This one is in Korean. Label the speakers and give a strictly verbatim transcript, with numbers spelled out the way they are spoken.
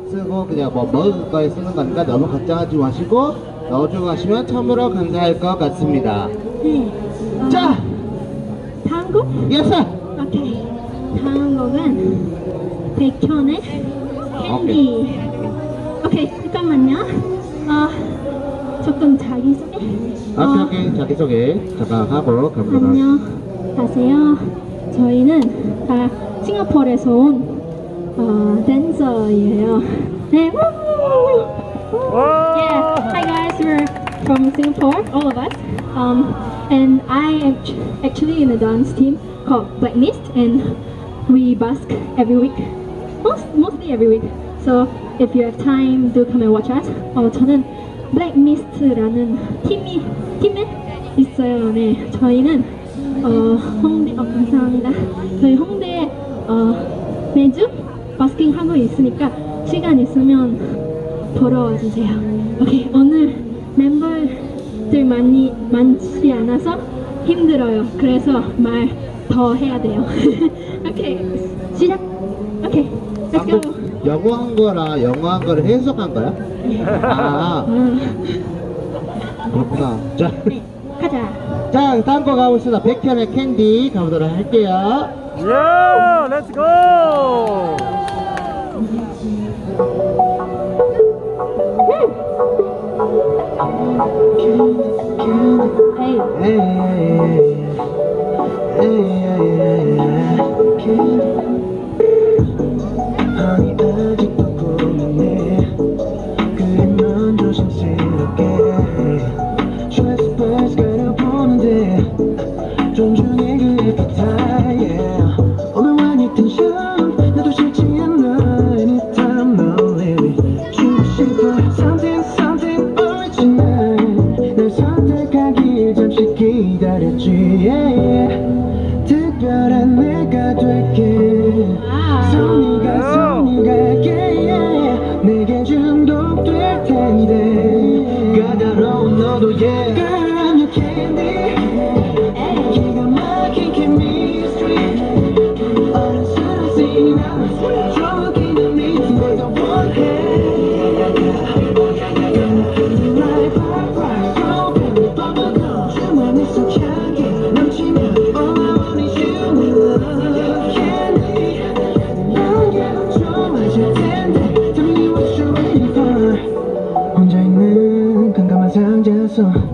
Speaker 1: 쓰고 그냥 뭐 먹을 거에 쓰는 거니까 너무 걱정하지 마시고 넣어주고 가시면 참으로 감사할 것 같습니다.
Speaker 2: 네. 어,
Speaker 1: 자!
Speaker 2: 다음 곡?
Speaker 1: 예스!
Speaker 2: 오케이. 다음 곡은 백현의 캔디. 오케이, 잠깐만요. 어, 조금 자기소개?
Speaker 1: 아,
Speaker 2: 어,
Speaker 1: 오케이, 오케이. 자기소개 잠깐 하고 가보도록
Speaker 2: 안녕하세요. 저희는 다 싱가포르에서 온 어, 댄서예요. 네. Yeah. Hi guys, we're from Singapore, all of us. Um, and I am actually in a dance team called Black Mist, and we busk every week, most mostly every week. So if you have time, do come and watch us. 어, 저는 Black Mist라는 팀이 팀에 있어요. 네, 저희는 어, 홍대, 어, 감사합니다. 저희 홍대에 어, 매주 버스킹 하고 있으니까 시간 있으면 보러 와주세요. 오케이, 오늘 멤버들 많이 많지 않아서 힘들어요. 그래서 말 더 해야 돼요. 오케이, 시작. 오케이, let's go.
Speaker 1: 영어 한 거랑 영어 한 거를 해석한 거야? 아, 그렇구나. 자,
Speaker 2: 네, 가자.
Speaker 1: 자, 다음 거 가보겠습니다. 백현의 캔디 가보도록 할게요.
Speaker 3: 야, 렛츠 고!
Speaker 2: 에이.
Speaker 1: 에이, 에이, 아니 아직도 고민해. 그리면 조심스럽게 Trust bus 걸어보는데 존중해 그 appetite. 오늘 완이 텐션 나도 싫지 않아. Anytime no limit 주고 싶어 Something something original. 날 선택하길 잠시 기다렸지. yeah. 특별한 내가 될게. 선이가 선이가게 yeah. 내게 중독될 텐데 까다로운 너도 yeah. Girl I'm your candy. 기가 막힌 chemistry. 어른스러운 나 저기는 밑에 더 원해. Right right right so baby bubblegum 주머니 속 향기 넘치면 all I want is you. Love candy. 너에게도 좋아질 텐데 Tell me what you're waiting for. 혼자 있는 깜깜한 상자 속